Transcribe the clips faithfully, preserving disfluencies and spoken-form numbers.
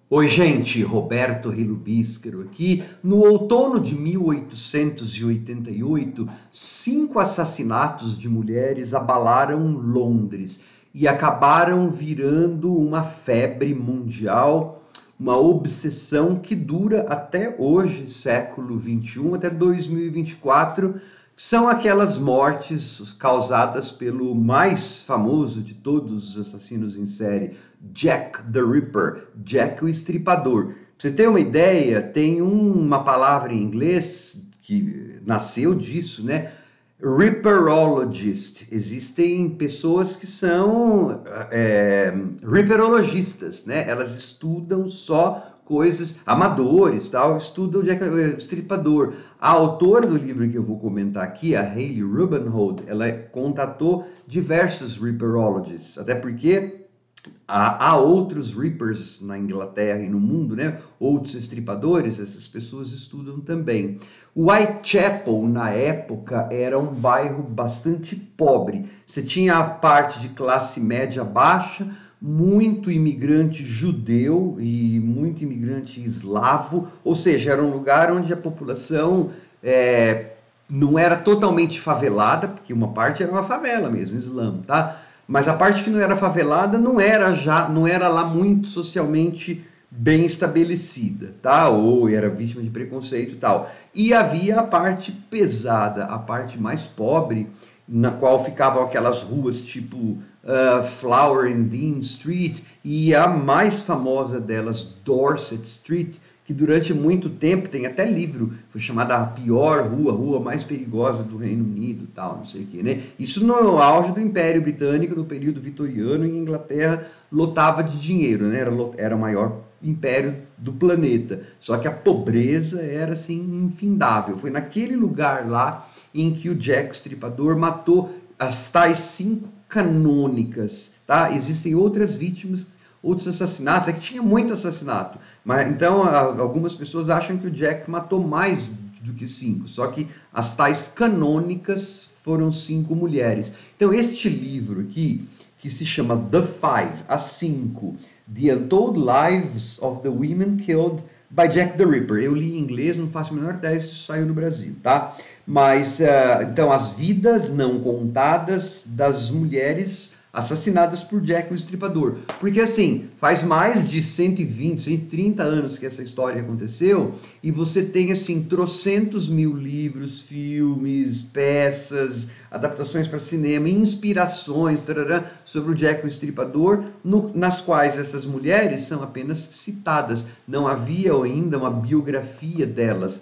Oi, gente, Roberto Relubíscaro aqui. No outono de mil oitocentos e oitenta e oito, cinco assassinatos de mulheres abalaram Londres e acabaram virando uma febre mundial, uma obsessão que dura até hoje, século vinte e um, até dois mil e vinte e quatro. São aquelas mortes causadas pelo mais famoso de todos os assassinos em série, Jack the Ripper, Jack o Estripador. Pra você ter uma ideia, tem uma palavra em inglês que nasceu disso, né? Ripperologist. Existem pessoas que são é, ripperologistas, né? Elas estudam só coisas, amadores, tal, estudam o Jack o Estripador. A autora do livro que eu vou comentar aqui, a Hayley Rubenhold, ela contatou diversos ripperologists, até porque Há, há outros Reapers na Inglaterra e no mundo, né? Outros estripadores, essas pessoas estudam também. Whitechapel, na época, era um bairro bastante pobre. Você tinha a parte de classe média baixa, muito imigrante judeu e muito imigrante eslavo, ou seja, era um lugar onde a população é, não era totalmente favelada, porque uma parte era uma favela mesmo, Islã, tá? Mas a parte que não era favelada não era já, não era lá muito socialmente bem estabelecida, tá? Ou era vítima de preconceito e tal. E havia a parte pesada, a parte mais pobre, na qual ficavam aquelas ruas tipo uh, Flower and Dean Street e a mais famosa delas, Dorset Street, que durante muito tempo, tem até livro, foi chamada a pior rua, a rua mais perigosa do Reino Unido, tal, não sei o quê, né? Isso no auge do Império Britânico, no período vitoriano, em Inglaterra, lotava de dinheiro, né? Era, era o maior império do planeta. Só que a pobreza era, assim, infindável. Foi naquele lugar lá em que o Jack o Estripador matou as tais cinco canônicas, tá? Existem outras vítimas, outros assassinatos, é que tinha muito assassinato, mas então algumas pessoas acham que o Jack matou mais do que cinco, só que as tais canônicas foram cinco mulheres. Então este livro aqui, que se chama The Five, as cinco, The Untold Lives of the Women Killed by Jack the Ripper. Eu li em inglês, não faço a menor ideia se isso saiu no Brasil, tá? Mas, uh, então, as vidas não contadas das mulheres assassinadas por Jack o Estripador. Porque, assim, faz mais de cento e vinte, cento e trinta anos que essa história aconteceu e você tem, assim, trocentos mil livros, filmes, peças, adaptações para cinema, inspirações tarará, sobre o Jack o Estripador, no, nas quais essas mulheres são apenas citadas. Não havia ainda uma biografia delas.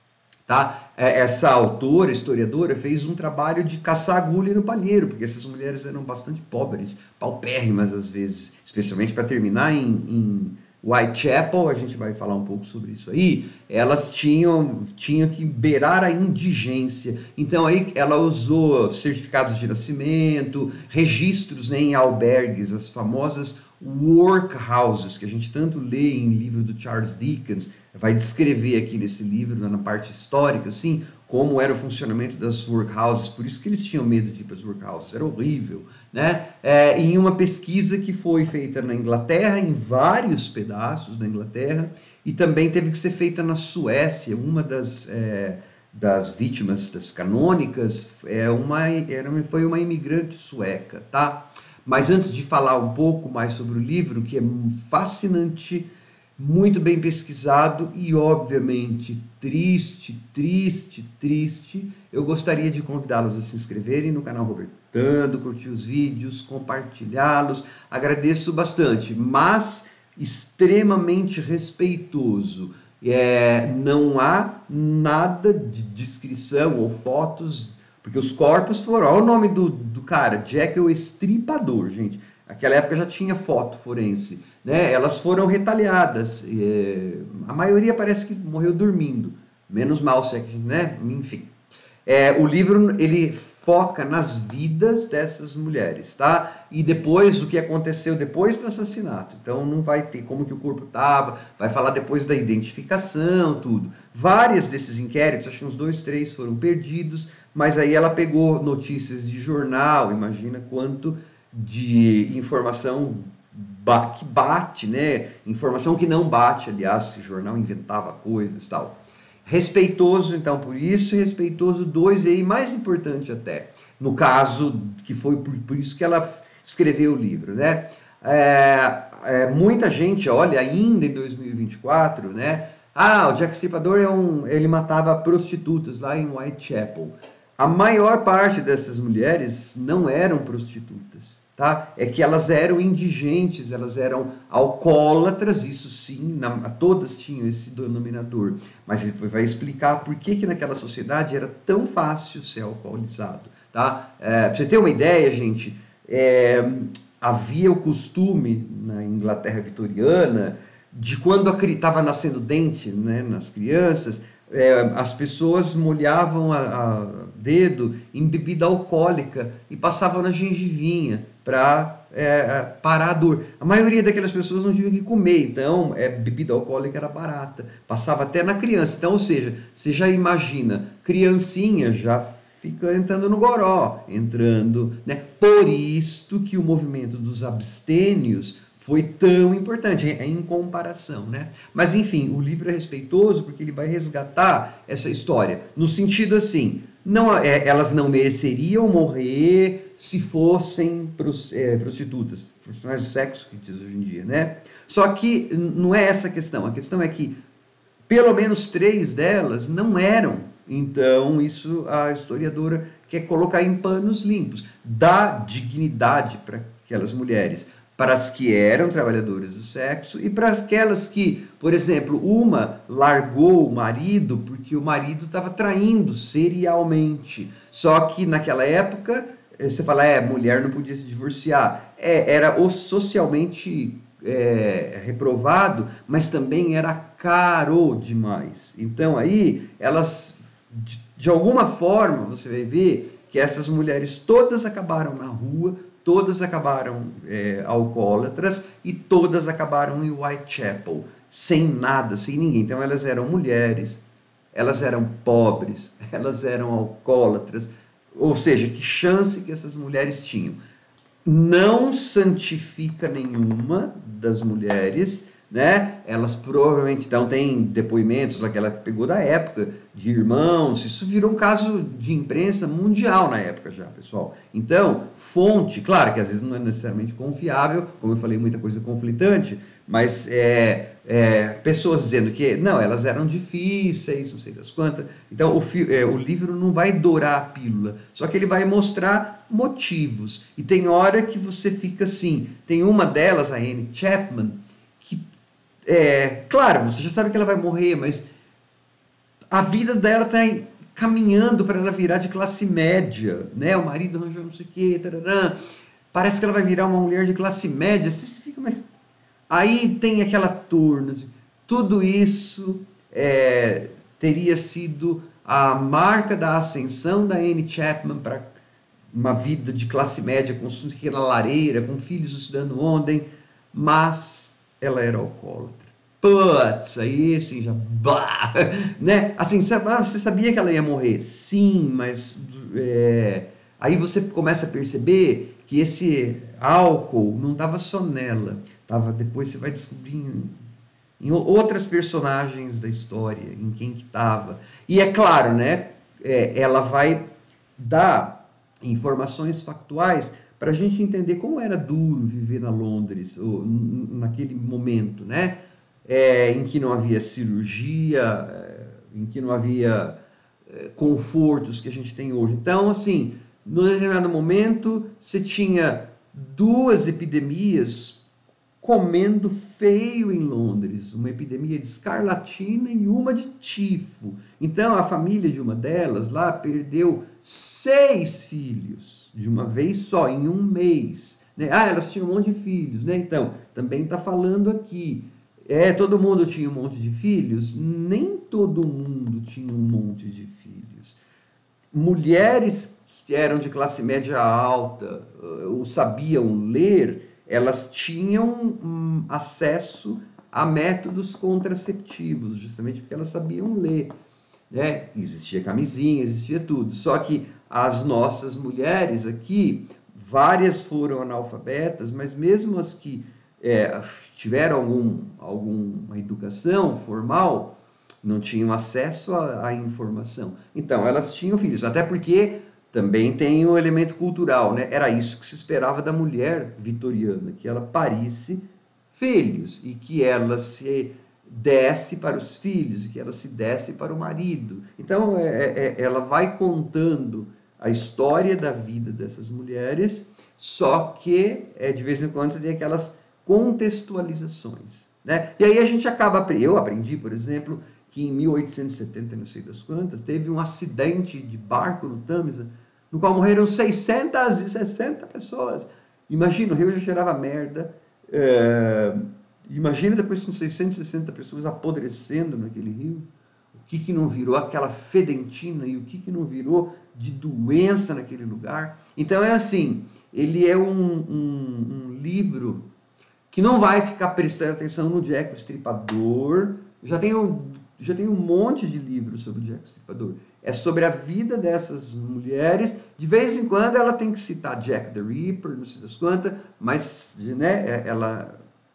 Tá? Essa autora, historiadora, fez um trabalho de caçar agulha no palheiro, porque essas mulheres eram bastante pobres, paupérrimas às vezes, especialmente para terminar em, em Whitechapel, a gente vai falar um pouco sobre isso aí, elas tinham, tinham que beirar a indigência. Então aí ela usou certificados de nascimento, registros, né, em albergues, as famosas workhouses, que a gente tanto lê em livro do Charles Dickens, vai descrever aqui nesse livro, na parte histórica, assim, como era o funcionamento das workhouses, por isso que eles tinham medo de ir para as workhouses, era horrível, né? É, em uma pesquisa que foi feita na Inglaterra, em vários pedaços da Inglaterra, e também teve que ser feita na Suécia, uma das, é, das vítimas das canônicas é uma, era, foi uma imigrante sueca, tá? Mas antes de falar um pouco mais sobre o livro, que é fascinante, muito bem pesquisado e, obviamente, triste, triste, triste, eu gostaria de convidá-los a se inscreverem no canal Robertando, curtir os vídeos, compartilhá-los. Agradeço bastante, mas extremamente respeitoso. É, não há nada de descrição ou fotos, porque os corpos foram... Olha o nome do, do cara, Jack o Estripador, gente. Naquela época já tinha foto forense, né? Elas foram retalhadas, é, a maioria parece que morreu dormindo, menos mal, né? Enfim. É, o livro, ele foca nas vidas dessas mulheres, tá? E depois, do que aconteceu depois do assassinato. Então não vai ter como que o corpo estava, vai falar depois da identificação, tudo. Várias desses inquéritos, acho que uns dois, três foram perdidos, mas aí ela pegou notícias de jornal, imagina quanto de informação ba que bate, né? Informação que não bate, aliás, esse jornal inventava coisas e tal. Respeitoso, então, por isso, e respeitoso dois, e aí mais importante até, no caso, que foi por, por isso que ela escreveu o livro, né? É, é, muita gente olha ainda em dois mil e vinte e quatro, né? Ah, o Jack Stripador é um, ele matava prostitutas lá em Whitechapel. A maior parte dessas mulheres não eram prostitutas, tá? É que elas eram indigentes, elas eram alcoólatras, isso sim, na, todas tinham esse denominador. Mas ele vai explicar por que que naquela sociedade era tão fácil ser alcoolizado, tá? É, pra você ter uma ideia, gente, é, havia o costume na Inglaterra vitoriana de quando estava nascendo dente, né, nas crianças, é, as pessoas molhavam a, a dedo em bebida alcoólica e passavam na gengivinha para é, parar a dor. A maioria daquelas pessoas não tinham que comer, então é, bebida alcoólica era barata, passava até na criança. Então, ou seja, você já imagina, criancinha já fica entrando no goró, entrando, né? Por isto que o movimento dos abstênios foi tão importante, em comparação, né? Mas, enfim, o livro é respeitoso porque ele vai resgatar essa história, no sentido assim, não, é, elas não mereceriam morrer se fossem é, prostitutas, profissionais de sexo, que diz hoje em dia, né? Só que não é essa a questão, a questão é que pelo menos três delas não eram. Então, isso a historiadora quer colocar em panos limpos, dá dignidade para aquelas mulheres, para as que eram trabalhadoras do sexo e para aquelas que, por exemplo, uma largou o marido porque o marido estava traindo serialmente. Só que naquela época, você fala, é, mulher não podia se divorciar. É, era o socialmente é, reprovado, mas também era caro demais. Então aí, elas, de, de alguma forma, você vai ver que essas mulheres todas acabaram na rua, todas acabaram é, alcoólatras e todas acabaram em Whitechapel, sem nada, sem ninguém. Então elas eram mulheres, elas eram pobres, elas eram alcoólatras, ou seja, que chance que essas mulheres tinham. Não santifica nenhuma das mulheres, né? Elas provavelmente, então tem depoimentos lá que ela pegou da época, de irmãos, isso virou um caso de imprensa mundial na época já, pessoal. Então, fonte, claro que às vezes não é necessariamente confiável, como eu falei, muita coisa conflitante, mas é, é, pessoas dizendo que, não, elas eram difíceis, não sei das quantas. Então, o, é, o livro não vai dourar a pílula, só que ele vai mostrar motivos. E tem hora que você fica assim, tem uma delas, a Anne Chapman, que, é, claro, você já sabe que ela vai morrer, mas a vida dela está caminhando para ela virar de classe média, né? O marido arranjou não sei o quê, tarará. Parece que ela vai virar uma mulher de classe média. Você fica, mas... Aí tem aquela turno. Tudo isso é, teria sido a marca da ascensão da Anne Chapman para uma vida de classe média, com aquela lareira, com filhos estudando ontem, mas ela era alcoólatra. Putz, aí assim, já... Bah, né? Assim, você sabia que ela ia morrer? Sim, mas... É, aí você começa a perceber que esse álcool não estava só nela. Tava, depois você vai descobrir em, em outras personagens da história, em quem que estava. E é claro, né? É, ela vai dar informações factuais para a gente entender como era duro viver na Londres, ou, naquele momento, né? É, em que não havia cirurgia, é, em que não havia é, confortos que a gente tem hoje. Então, assim, num determinado momento, você tinha duas epidemias comendo feio em Londres, uma epidemia de escarlatina e uma de tifo. Então, a família de uma delas lá perdeu seis filhos de uma vez só, em um mês. Né? Ah, elas tinham um monte de filhos, né? Então, também está falando aqui. É, todo mundo tinha um monte de filhos? Nem todo mundo tinha um monte de filhos. Mulheres que eram de classe média alta, ou sabiam ler, elas tinham hum, acesso a métodos contraceptivos, justamente porque elas sabiam ler. Né? Existia camisinha, existia tudo. Só que as nossas mulheres aqui, várias foram analfabetas, mas mesmo as que é, tiveram algum, alguma educação formal, não tinham acesso à, à informação. Então, elas tinham filhos, até porque também tem o elemento cultural, né? Era isso que se esperava da mulher vitoriana, que ela parisse filhos e que ela se desse para os filhos e que ela se desse para o marido. Então, é, é, ela vai contando a história da vida dessas mulheres, só que é, de vez em quando tem aquelas contextualizações, né? E aí a gente acaba, eu aprendi, por exemplo, que em mil oitocentos e setenta, não sei das quantas, teve um acidente de barco no Tâmisa, no qual morreram seiscentas e sessenta pessoas. Imagina, o rio já cheirava merda. É, imagina depois com seiscentas e sessenta pessoas apodrecendo naquele rio. O que, que não virou aquela fedentina e o que, que não virou de doença naquele lugar. Então é assim, ele é um, um, um livro que não vai ficar prestando atenção no Jack o Estripador. Já tem um, já tem um monte de livros sobre o Jack o Estripador. É sobre a vida dessas mulheres. De vez em quando ela tem que citar Jack the Ripper, não sei das quantas, mas né, ela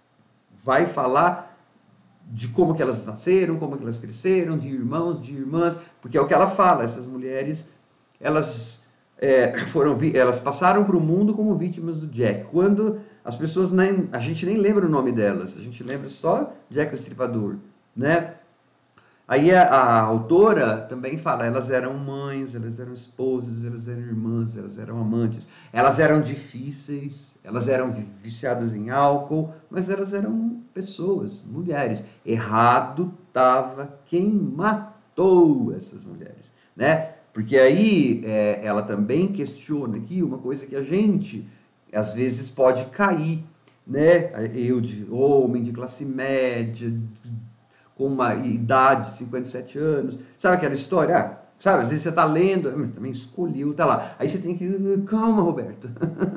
vai falar de como que elas nasceram, como que elas cresceram, de irmãos, de irmãs, porque é o que ela fala, essas mulheres, elas é, foram, elas passaram para o mundo como vítimas do Jack. Quando as pessoas nem, a gente nem lembra o nome delas, a gente lembra só Jack o Estripador, né? Aí a, a autora também fala, elas eram mães, elas eram esposas, elas eram irmãs, elas eram amantes, elas eram difíceis, elas eram viciadas em álcool, mas elas eram pessoas, mulheres. Errado estava quem matou essas mulheres, né? Porque aí é, ela também questiona aqui uma coisa que a gente às vezes pode cair, né? Eu de homem de classe média, com uma idade de cinquenta e sete anos, sabe aquela história? Ah, sabe, às vezes você está lendo, mas também escolheu, tá lá. Aí você tem que, calma, Roberto,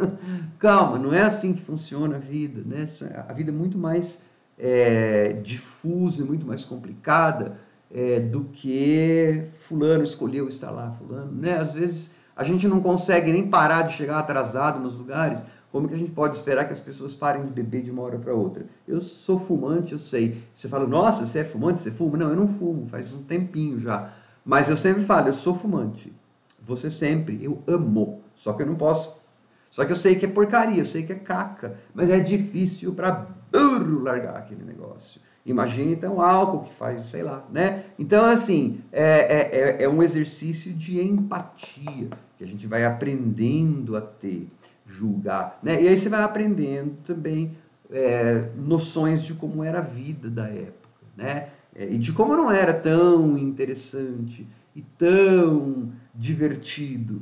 calma, não é assim que funciona a vida, né? A vida é muito mais é, difusa, muito mais complicada é, do que fulano escolheu estar lá, fulano, né? Às vezes a gente não consegue nem parar de chegar atrasado nos lugares. Como que a gente pode esperar que as pessoas parem de beber de uma hora para outra? Eu sou fumante, eu sei. Você fala, nossa, você é fumante, você fuma? Não, eu não fumo, faz um tempinho já. Mas eu sempre falo, eu sou fumante. Você sempre, eu amo. Só que eu não posso. Só que eu sei que é porcaria, eu sei que é caca. Mas é difícil para burro largar aquele negócio. Imagine então álcool que faz, sei lá, né? Então, assim, é, é, é um exercício de empatia que a gente vai aprendendo a ter. Julgar, né? E aí você vai aprendendo também é, noções de como era a vida da época, né? É, e de como não era tão interessante e tão divertido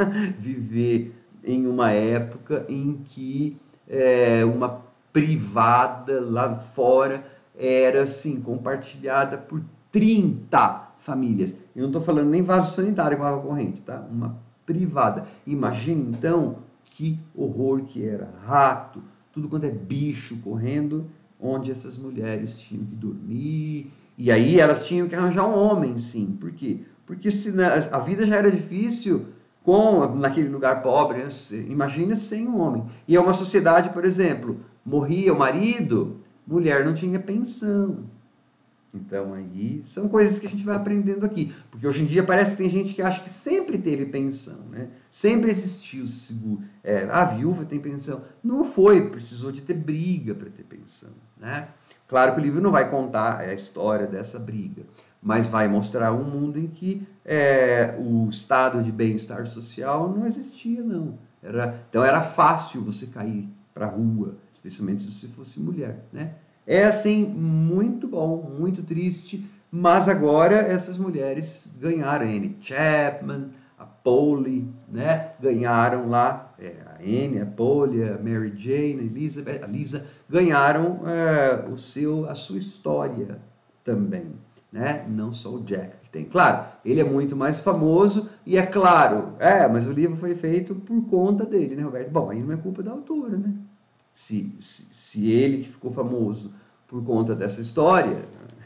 viver em uma época em que é, uma privada lá fora era assim compartilhada por trinta famílias. Eu não estou falando nem vaso sanitário com água corrente, tá? Uma privada. Imagine então que horror que era, rato, tudo quanto é bicho correndo, onde essas mulheres tinham que dormir, e aí elas tinham que arranjar um homem, sim. Por quê? Porque se a vida já era difícil com naquele lugar pobre, imagina sem um homem. E é uma sociedade, por exemplo, morria o marido, mulher não tinha pensão. Então, aí, são coisas que a gente vai aprendendo aqui. Porque hoje em dia parece que tem gente que acha que sempre teve pensão, né? Sempre existiu seguro. É, a viúva tem pensão. Não foi, precisou de ter briga para ter pensão, né? Claro que o livro não vai contar a história dessa briga, mas vai mostrar um mundo em que é, o estado de bem-estar social não existia, não. Era, então, era fácil você cair para a rua, especialmente se você fosse mulher, né? É, assim, muito bom, muito triste, mas agora essas mulheres ganharam, a Anne Chapman, a Polly, né? Ganharam lá, é, a Anne, a Polly, a Mary Jane, a Elizabeth, a Lisa, ganharam é, o seu, a sua história também, né? Não só o Jack que tem. Claro, ele é muito mais famoso e é claro, é, mas o livro foi feito por conta dele, né, Roberto? Bom, aí não é culpa da autora, né? Se, se, se ele que ficou famoso por conta dessa história,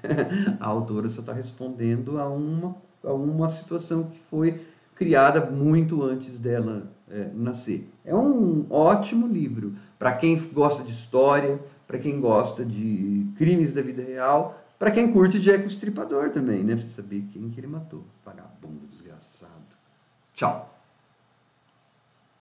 a autora só está respondendo a uma, a uma situação que foi criada muito antes dela é, nascer. É um ótimo livro para quem gosta de história, para quem gosta de crimes da vida real, para quem curte Jack o Estripador também, né? Pra você saber quem que ele matou. Vagabundo desgraçado. Tchau.